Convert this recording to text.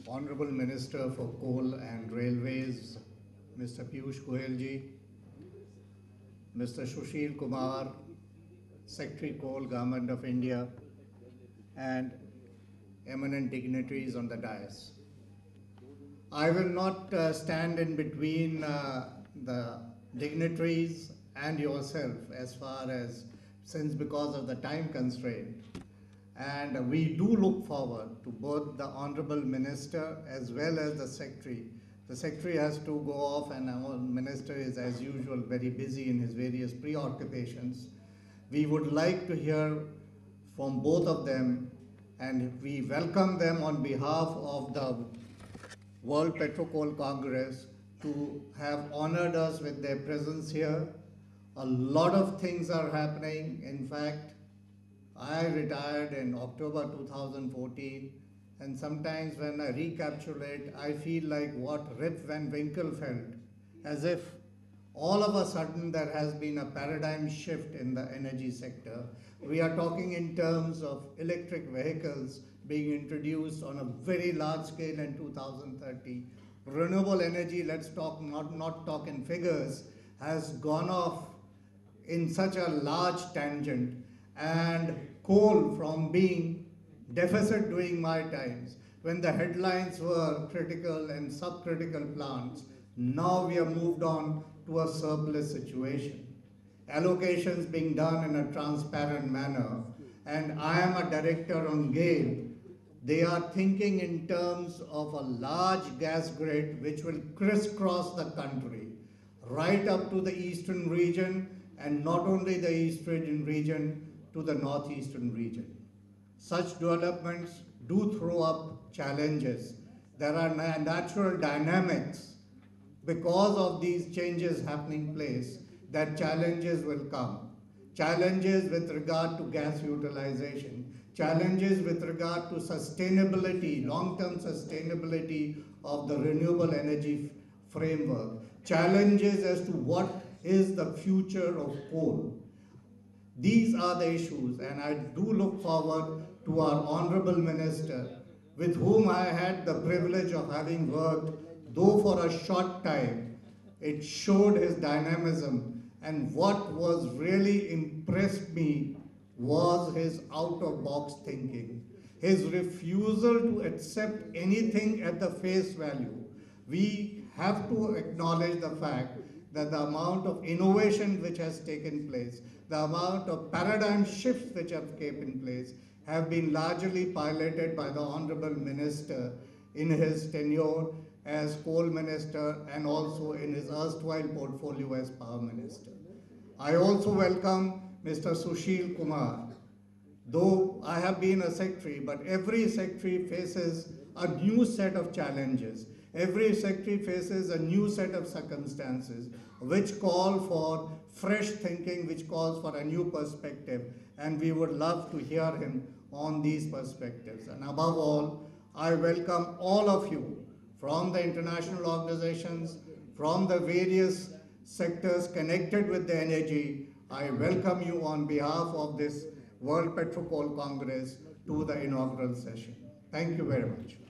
Honorable Minister for Coal and Railways, Mr. Piyush Goyal ji, Mr. Sushil Kumar, Secretary Coal, Government of India, and eminent dignitaries on the dais. I will not stand in between the dignitaries and yourself as far as, since because of the time constraint. And we do look forward to both the Honorable Minister as well as the Secretary. The Secretary has to go off and our Minister is as usual very busy in his various preoccupations. We would like to hear from both of them and we welcome them on behalf of the World PetroCoal Congress to have honored us with their presence here. A lot of things are happening. In fact, I retired in October 2014, and sometimes when I recapitulate, I feel like what Rip Van Winkle felt, as if all of a sudden there has been a paradigm shift in the energy sector. We are talking in terms of electric vehicles being introduced on a very large scale in 2030. Renewable energy, let's talk, not talk in figures, has gone off in such a large tangent. And coal, from being deficit during my times, when the headlines were critical and subcritical plants, now we have moved on to a surplus situation. Allocations being done in a transparent manner, and I am a director on GAIL. They are thinking in terms of a large gas grid which will crisscross the country, right up to the eastern region, and not only the eastern region, to the northeastern region. Such developments do throw up challenges. There are natural dynamics because of these changes happening place that challenges will come. Challenges with regard to gas utilization, challenges with regard to sustainability, long-term sustainability of the renewable energy framework, challenges as to what is the future of coal. These are the issues, and I do look forward to our Honorable Minister, with whom I had the privilege of having worked, though for a short time. It showed his dynamism, and what was really impressed me was his out-of-box thinking, his refusal to accept anything at the face value. We have to acknowledge the fact that the amount of innovation which has taken place, the amount of paradigm shifts which have taken place, have been largely piloted by the Honorable Minister in his tenure as Coal Minister and also in his erstwhile portfolio as Power Minister. I also welcome Mr. Sushil Kumar. Though I have been a secretary, but every secretary faces a new set of challenges. Every secretary faces a new set of circumstances which call for fresh thinking, which calls for a new perspective, and we would love to hear him on these perspectives. And above all, I welcome all of you from the international organizations, from the various sectors connected with the energy. I welcome you on behalf of this World PetroCoal Congress to the inaugural session. Thank you very much.